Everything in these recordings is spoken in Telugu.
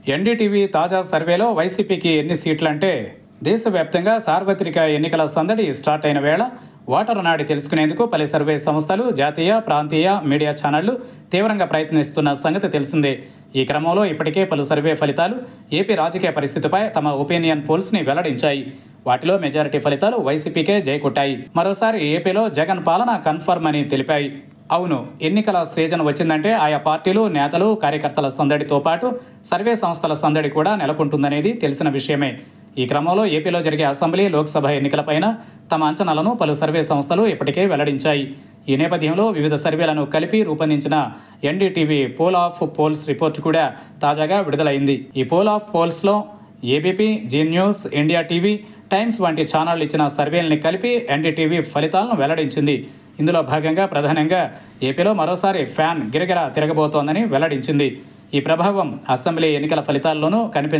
ఎన్డీటీవీ తాజా సర్వేలో వైసీపీకి ఎన్ని సీట్లంటే దేశవ్యాప్తంగా సార్వత్రిక ఎన్నికల సందడి స్టార్ట్ అయిన వేళ ఓటరు నాడి తెలుసుకునేందుకు పలు సర్వే సంస్థలు, జాతీయ, ప్రాంతీయ మీడియా ఛానళ్లు తీవ్రంగా ప్రయత్నిస్తున్న సంగతి తెలిసిందే. ఈ క్రమంలో ఇప్పటికే పలు సర్వే ఫలితాలు ఏపీ రాజకీయ పరిస్థితిపై తమ ఒపీనియన్ పోల్స్ని వెల్లడించాయి. వాటిలో మెజారిటీ ఫలితాలు వైసీపీకే జైకొట్టాయి. మరోసారి ఏపీలో జగన్ పాలన కన్ఫర్మ్ అని తెలిపాయి. అవును, ఎన్నికల సీజన్ వచ్చిందంటే ఆయా పార్టీలు, నేతలు, కార్యకర్తల సందడితో పాటు సర్వే సంస్థల సందడి కూడా నెలకొంటుందనేది తెలిసిన విషయమే. ఈ క్రమంలో ఏపీలో జరిగే అసెంబ్లీ, లోక్సభ ఎన్నికలపైన తమ అంచనాలను పలు సర్వే సంస్థలు ఇప్పటికే వెల్లడించాయి. ఈ నేపథ్యంలో వివిధ సర్వేలను కలిపి రూపొందించిన NDTV poll of polls report కూడా తాజాగా విడుదలైంది. ఈ పోల్ ఆఫ్ పోల్స్లో ABP, Zee News, India TV, Times వంటి ఛానళ్లు ఇచ్చిన సర్వేలని కలిపి ఎన్డీటీవీ ఫలితాలను వెల్లడించింది. ఇందులో భాగంగా ప్రధానంగా ఏపీలో మరోసారి ఫ్యాన్ గిరగిరా తిరగబోతోందని వెల్లడించింది. ఈ ప్రభావం అసెంబ్లీ ఎన్నికల ఫలితాల్లోనూ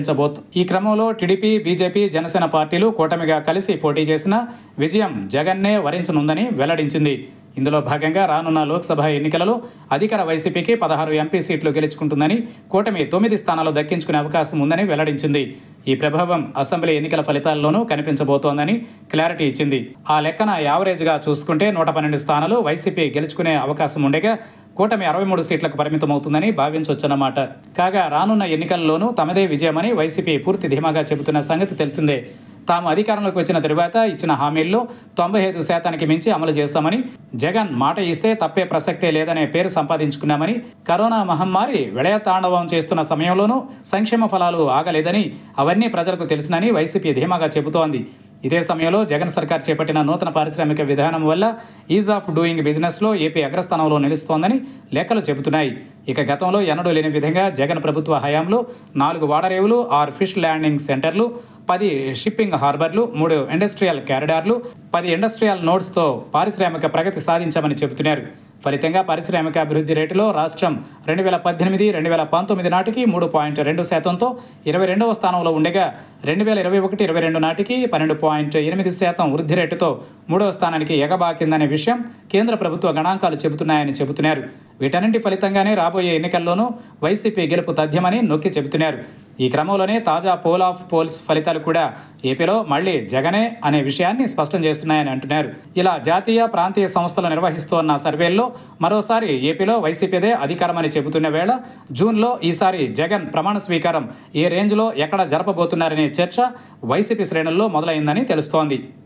ఈ క్రమంలో టీడీపీ, బీజేపీ, జనసేన పార్టీలు కూటమిగా కలిసి పోటీ చేసిన విజయం జగన్నే వరించనుందని వెల్లడించింది. ఇందులో భాగంగా రానున్న లోక్సభ ఎన్నికలలో అధికార వైసీపీకి 16 ఎంపీ సీట్లు గెలుచుకుంటుందని, కూటమి 9 స్థానాలు దక్కించుకునే అవకాశం ఉందని వెల్లడించింది. ఈ ప్రభావం అసెంబ్లీ ఎన్నికల ఫలితాల్లోనూ కనిపించబోతోందని క్లారిటీ ఇచ్చింది. ఆ లెక్కన యావరేజ్గా చూసుకుంటే 112 స్థానాలు వైసీపీ గెలుచుకునే అవకాశం ఉండగా కూటమి 63 సీట్లకు పరిమితమవుతుందని భావించవచ్చన్నమాట. కాగా రానున్న ఎన్నికల్లోనూ తమదే విజయమని వైసీపీ పూర్తి ధీమాగా చెబుతున్న సంగతి తెలిసిందే. తాము అధికారంలోకి వచ్చిన తరువాత ఇచ్చిన హామీల్లో 95% మించి అమలు చేశామని, జగన్ మాట ఇస్తే తప్పే ప్రసక్తే లేదనే పేరు సంపాదించుకున్నామని, కరోనా మహమ్మారి విలయతాండవం చేస్తున్న సమయంలోనూ సంక్షేమ ఫలాలు ఆగలేదని, అవన్నీ ప్రజలకు తెలుసునని వైసీపీ ధీమాగా చెబుతోంది. ఇదే సమయంలో జగన్ సర్కార్ చేపట్టిన నూతన పారిశ్రామిక విధానం వల్ల ఈజ్ ఆఫ్ డూయింగ్ బిజినెస్లో ఏపీ అగ్రస్థానంలో నిలుస్తోందని లెక్కలు చెబుతున్నాయి. ఇక గతంలో ఎన్నడూ లేని విధంగా జగన్ ప్రభుత్వ హయాంలో 4 ఓడరేవులు, 6 ఫిష్ ల్యాండింగ్ సెంటర్లు, 10 షిప్పింగ్ హార్బర్లు, 3 ఇండస్ట్రియల్ కారిడార్లు, 10 ఇండస్ట్రియల్ నోడ్స్తో పారిశ్రామిక ప్రగతి సాధించామని చెబుతున్నారు. ఫలితంగా పారిశ్రామిక అభివృద్ధి రేటులో రాష్ట్రం 2018-2019 నాటికి 3.2%తో 22వ స్థానంలో ఉండగా 2021-22 నాటికి 12.8% వృద్ధి రేటుతో 3వ స్థానానికి ఎగబాకిందనే విషయం కేంద్ర ప్రభుత్వ గణాంకాలు చెబుతున్నాయని చెబుతున్నారు. వీటన్నింటి ఫలితంగానే రాబోయే ఎన్నికల్లోనూ వైసీపీ గెలుపు తథ్యమని నొక్కి చెబుతున్నారు. ఈ క్రమంలోనే తాజా పోల్ ఆఫ్ పోల్స్ ఫలితాలు కూడా ఏపీలో మళ్లీ జగనే అనే విషయాన్ని స్పష్టం చేస్తున్నాయని అంటున్నారు. ఇలా జాతీయ, ప్రాంతీయ సంస్థలు నిర్వహిస్తున్న సర్వేల్లో మరోసారి ఏపీలో వైసీపీదే అధికారమని చెబుతున్న వేళ జూన్లో ఈసారి జగన్ ప్రమాణ స్వీకారం ఏ రేంజ్లో ఎక్కడ జరపబోతున్నారనే చర్చ వైసీపీ శ్రేణుల్లో మొదలైందని తెలుస్తోంది.